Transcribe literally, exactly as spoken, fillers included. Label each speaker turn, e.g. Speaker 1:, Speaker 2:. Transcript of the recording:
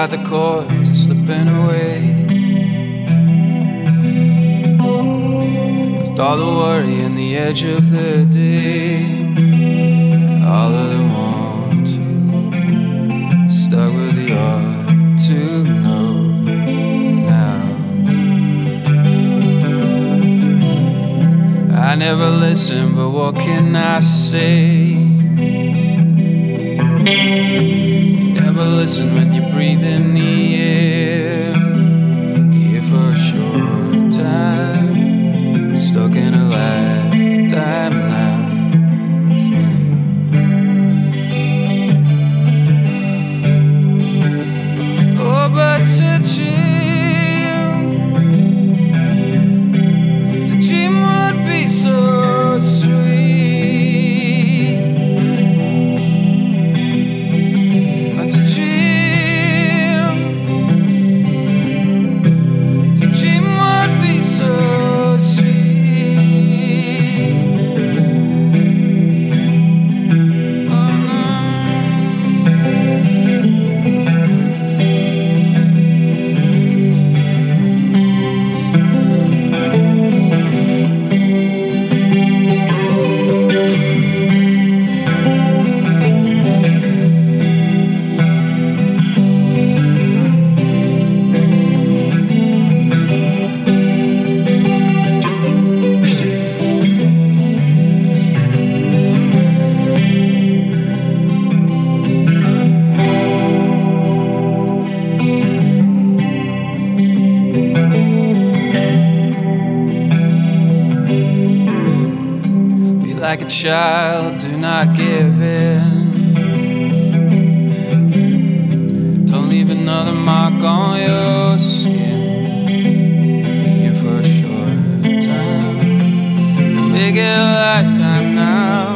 Speaker 1: like the chords are slipping away. With all the worry and the edge of the day, all of them want to, stuck with the art to know now. I never listen, but what can I say? Never listen when you breathe in the air. Here for a short time, stuck in a lifetime now. Oh, but to dream, to dream would be so sweet. Like a child, do not give in. Don't leave another mark on your skin. Here for a short time, to make it a lifetime now.